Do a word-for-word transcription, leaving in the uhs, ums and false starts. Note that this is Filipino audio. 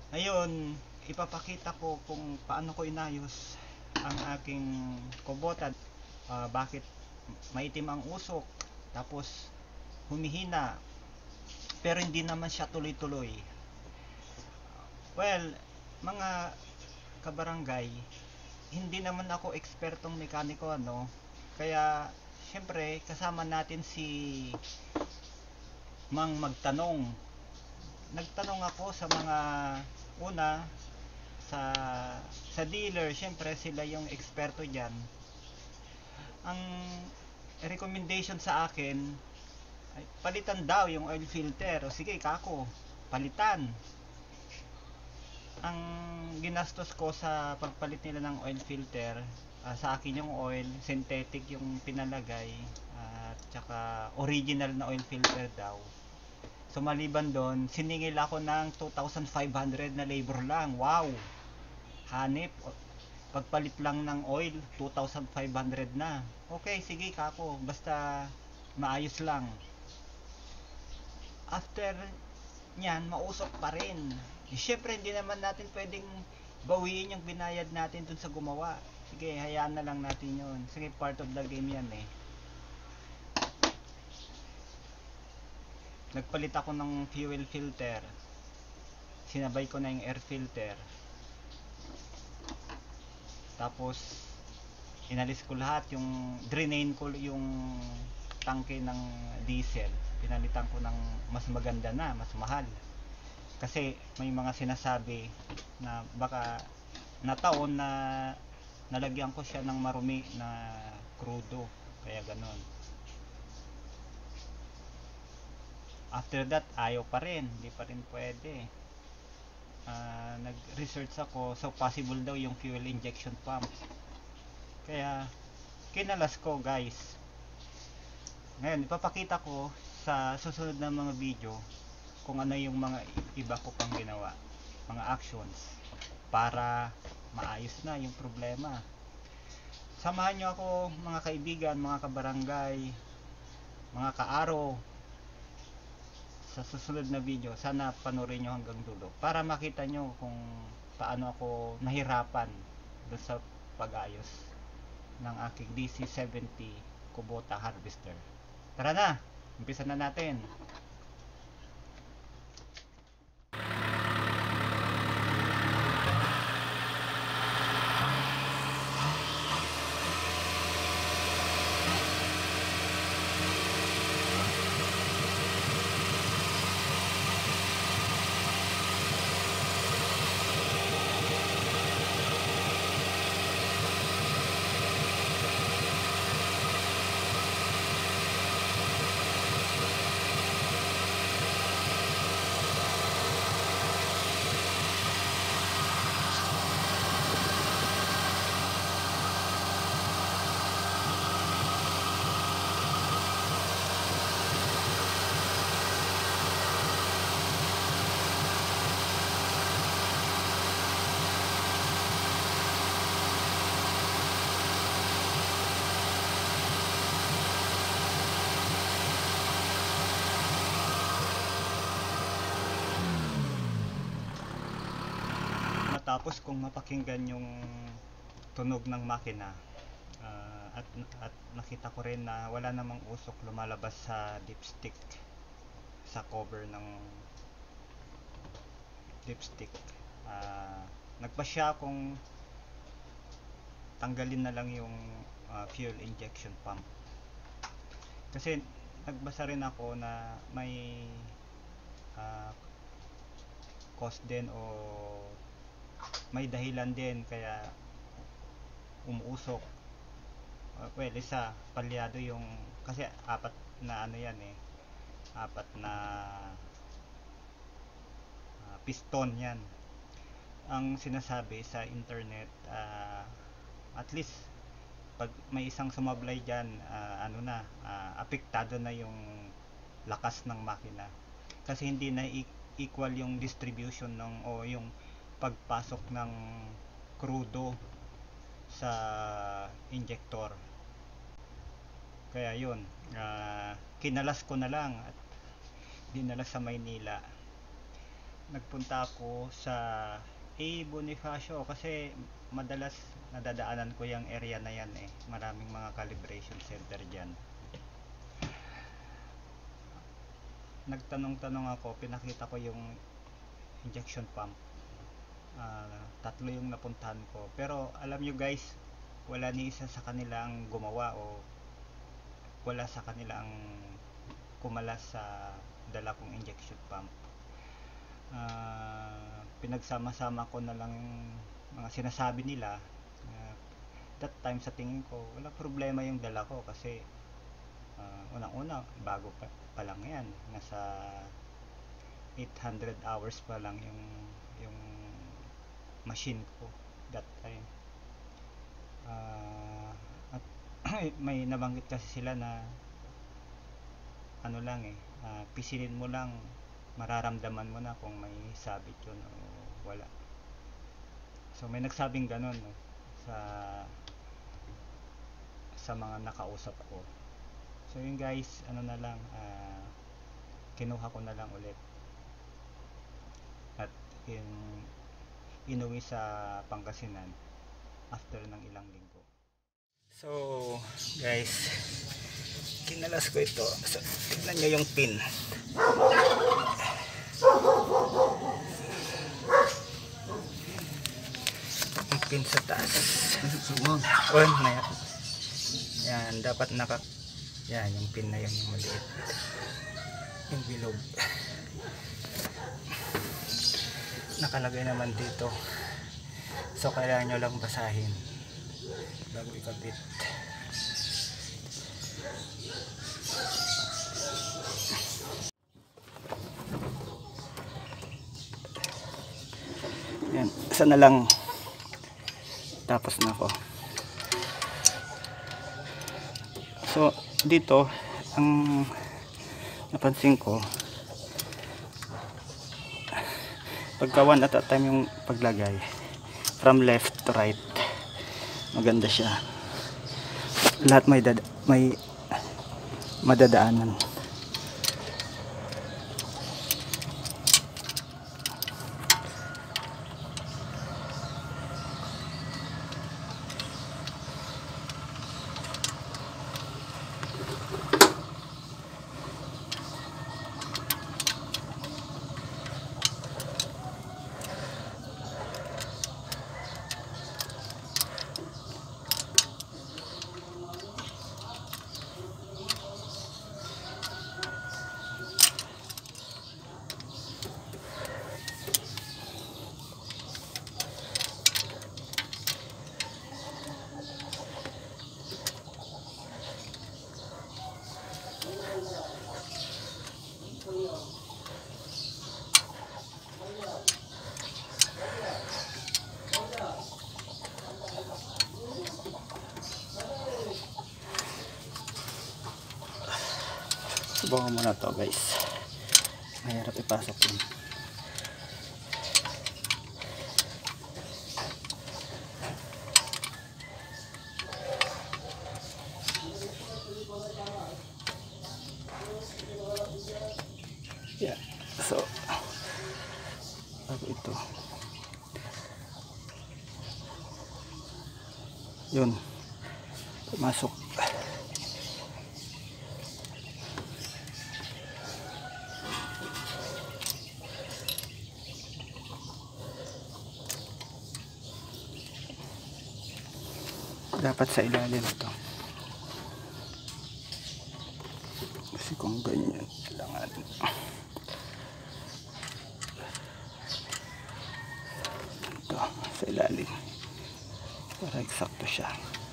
Ngayon, ipapakita ko kung paano ko inayos ang aking kubota. Uh, bakit maitim ang usok, tapos humihina, pero hindi naman siya tuloy-tuloy. Well, mga kabarangay, hindi naman ako ekspertong mekaniko, ano. Kaya, syempre, kasama natin si Mang Magtanong. Nagtanong ako sa mga una sa sa dealer, syempre sila yung eksperto diyan. Ang recommendation sa akin ay palitan daw yung oil filter. O sige, kako, palitan. Ang ginastos ko sa pagpalit nila ng oil filter, uh, sa akin yung oil synthetic yung pinalagay, at uh, saka original na oil filter daw. So maliban doon, siningil ako ng two thousand five hundred na labor lang. Wow! Hanip, pagpalit lang ng oil, two thousand five hundred na. Okay, sige kako, basta maayos lang. After nyan, mausok pa rin. Eh, syempre, hindi naman natin pwedeng bawiin yung binayad natin dun sa gumawa. Sige, hayaan na lang natin yun. Sige, part of the game yan eh. Nagpalit ako ng fuel filter, sinabay ko na yung air filter, tapos inalis ko lahat, yung drainain ko yung tangke ng diesel, pinalitan ko ng mas maganda na, mas mahal, kasi may mga sinasabi na baka na taon na nalagyan ko siya ng marumi na crudo, kaya ganon. After that, ayaw pa rin, hindi pa rin pwede. Uh, nag-research ako, so possible daw yung fuel injection pump. Kaya, kinalas ko guys. Ngayon, ipapakita ko sa susunod na mga video kung ano yung mga iba ko pang ginawa, mga actions, para maayos na yung problema. Samahan nyo ako mga kaibigan, mga kabarangay, mga kaaro, sa susunod na video. Sana panoorin nyo hanggang dulo para makita nyo kung paano ako nahirapan doon sa pag-ayos ng aking D C seventy Kubota harvester. Tara na, umpisa na natin. Tapos kung mapakinggan yung tunog ng makina, uh, at, at nakita ko rin na wala namang usok lumalabas sa dipstick, sa cover ng dipstick, uh, nagpasya akong tanggalin na lang yung uh, fuel injection pump, kasi nagbasa rin ako na may uh, cause din o may dahilan din kaya umuusok. Uh, well, isa, palyado yung, kasi apat na ano yan eh, apat na uh, piston yan ang sinasabi sa internet. Uh, at least pag may isang sumablay dyan, uh, ano na, uh, apektado na yung lakas ng makina, kasi hindi na equal yung distribution ng o yung pagpasok ng crudo sa injector. Kaya yun, uh, kinalas ko na lang at dinala sa Maynila. nagpunta ako sa A. Bonifacio kasi madalas nadadaanan ko yung area na yan eh. Maraming mga calibration center dyan. Nagtanong-tanong ako, pinakita ko yung injection pump. Uh, tatlo yung napuntahan ko. Pero alam nyo guys, wala ni isa sa kanila ang gumawa o wala sa kanila ang kumalas sa dala kong injection pump. Uh, pinagsama-sama ko na lang mga sinasabi nila. Uh, that time sa tingin ko wala problema yung dala ko kasi uh, unang-una bago pa, pa lang yan, nasa eight hundred hours pa lang yung yung machine ko that time. Uh, at may nabanggit kasi sila na ano lang eh, uh, pisilin mo lang, mararamdaman mo na kung may sabit yun o wala. So may nagsabing ganun no, sa sa mga nakausap ko. So yun guys, ano na lang, uh, kinuha ko na lang ulit at in, inuwi sa Pangasinan after ng ilang linggo. So guys, kinalas ko ito. So, tignan nyo yung pin. Yung pin sa taas. Oh, na yan. Yan, dapat naka... Yan, yung pin na yun, yung maliit. Yung bilog. Nakalagay naman dito. So, kailangan nyo lang basahin bago ikabit. Yan, isa na lang tapos na ako. So dito ang napansin ko, pagka one at a time yung paglagay from left to right, maganda siya. Lahat may dada, may madadaanan. Subukan mo na to guys, mahirap ipasok yun. Yeah. So bago ito yun, pumasok. Dapat sa ilalim ito kasi kung ganyan kailangan ito sa ilalim para eksakto siya.